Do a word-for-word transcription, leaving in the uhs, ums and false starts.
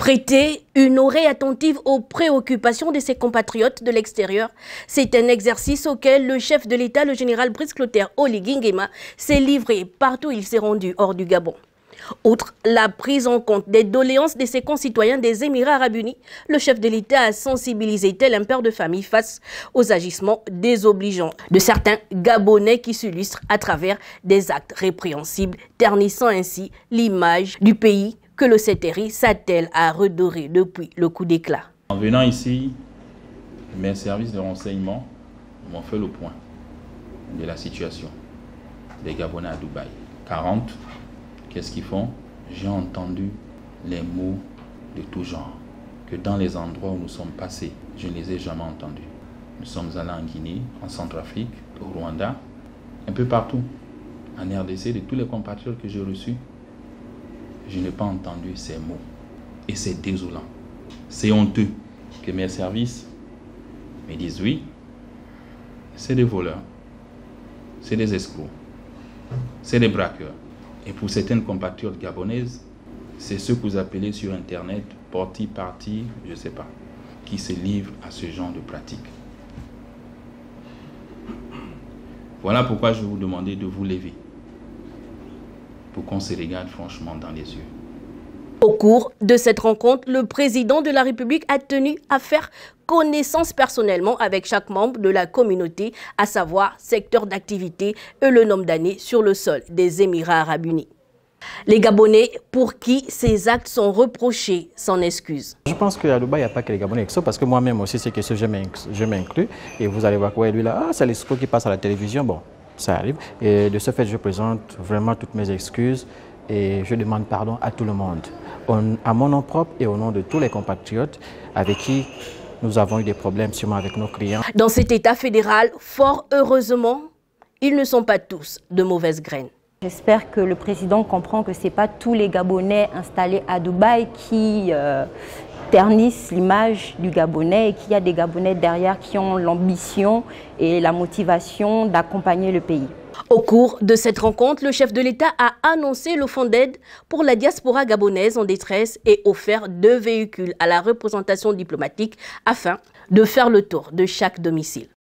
Prêter une oreille attentive aux préoccupations de ses compatriotes de l'extérieur, c'est un exercice auquel le chef de l'État, le général Brice Clotaire Oligui Nguema, s'est livré partout où il s'est rendu hors du Gabon. Outre la prise en compte des doléances de ses concitoyens des Émirats arabes unis, le chef de l'État a sensibilisé tel un père de famille face aux agissements désobligeants de certains Gabonais qui s'illustrent à travers des actes répréhensibles, ternissant ainsi l'image du pays que le C T R I s'attelle à redorer depuis le coup d'éclat. En venant ici, mes services de renseignement m'ont fait le point de la situation des Gabonais à Dubaï. quarante, qu'est-ce qu'ils font? J'ai entendu les mots de tout genre, que dans les endroits où nous sommes passés, je ne les ai jamais entendus. Nous sommes allés en Guinée, en Centrafrique, au Rwanda, un peu partout, en R D C, de tous les compatriotes que j'ai reçus. Je n'ai pas entendu ces mots. Et c'est désolant. C'est honteux que mes services me disent oui, c'est des voleurs, c'est des escrocs, c'est des braqueurs. Et pour certaines compatriotes gabonaises, c'est ce que vous appelez sur Internet, porti parti, je ne sais pas, qui se livrent à ce genre de pratique. Voilà pourquoi je vais vous demander de vous lever, pour qu'on se regarde franchement dans les yeux. Au cours de cette rencontre, le président de la République a tenu à faire connaissance personnellement avec chaque membre de la communauté, à savoir secteur d'activité et le nombre d'années sur le sol des Émirats arabes unis. Les Gabonais pour qui ces actes sont reprochés s'en excusent. Je pense qu'à Dubaï, il n'y a pas que les Gabonais qui sont, parce que moi-même aussi, c'est que je m'inclus. Et vous allez voir quoi, lui là, ah, c'est l'escroc qui passe à la télévision. Bon, ça arrive. Et de ce fait, je présente vraiment toutes mes excuses et je demande pardon à tout le monde, à mon nom propre et au nom de tous les compatriotes avec qui nous avons eu des problèmes sûrement avec nos clients. Dans cet État fédéral, fort heureusement, ils ne sont pas tous de mauvaises graines. J'espère que le président comprend que ce n'est pas tous les Gabonais installés à Dubaï qui euh, ternissent l'image du Gabonais et qu'il y a des Gabonais derrière qui ont l'ambition et la motivation d'accompagner le pays. Au cours de cette rencontre, le chef de l'État a annoncé le fonds d'aide pour la diaspora gabonaise en détresse et offert deux véhicules à la représentation diplomatique afin de faire le tour de chaque domicile.